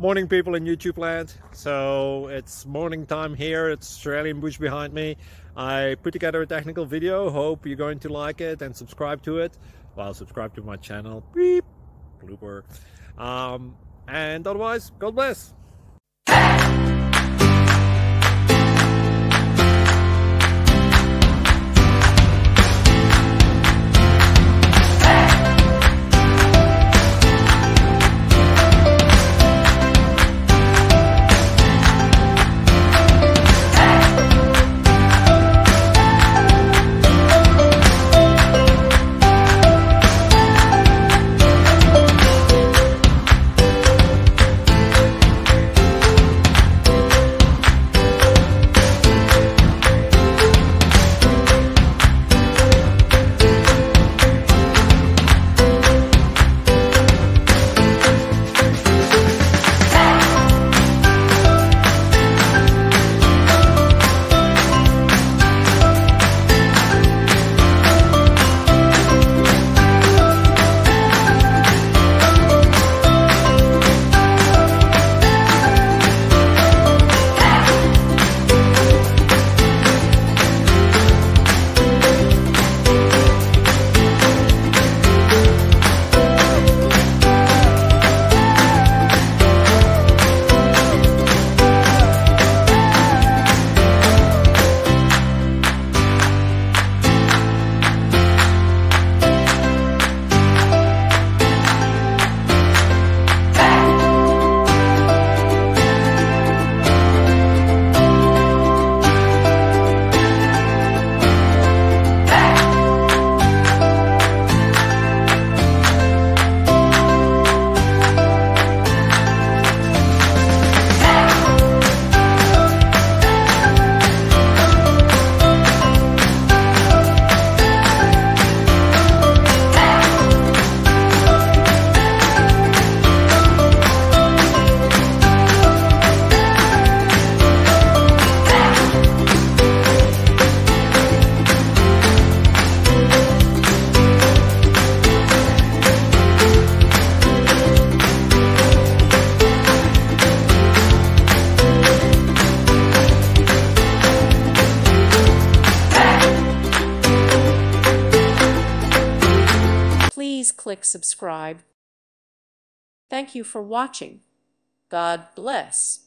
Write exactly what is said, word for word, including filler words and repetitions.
Morning, people in YouTube land. So it's morning time here. It's Australian bush behind me. I put together a technical video. Hope you're going to like it and subscribe to it. Well, subscribe to my channel. Beep. Blooper. Um, and otherwise, God bless. Please click subscribe. Thank you for watching. God bless.